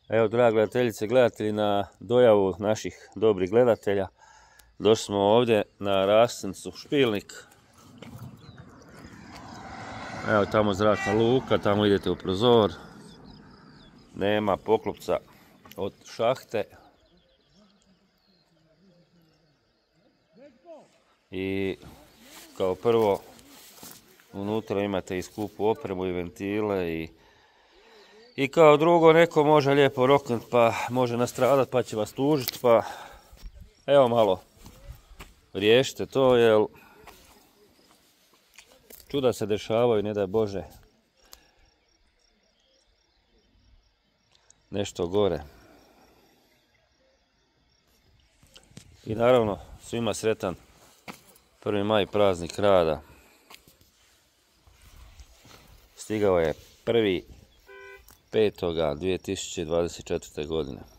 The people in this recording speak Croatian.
Evo, draga gledateljice i gledatelji, na dojavu naših dobrih gledatelja došli smo ovdje na raskrsnicu Špilnik. Evo tamo zračna luka, tamo idete u prozor. Nema poklopca od šahte. I kao prvo unutra imate i skupu opremu i ventile i kao drugo, neko može lijepo roknut pa može nastradat pa će vas tužit, pa evo malo riješite to, jer čuda se dešavaju, ne daj Bože nešto gore. I naravno svima sretan 1. maj, praznik rada. Stigao je 1.5.2024. godine.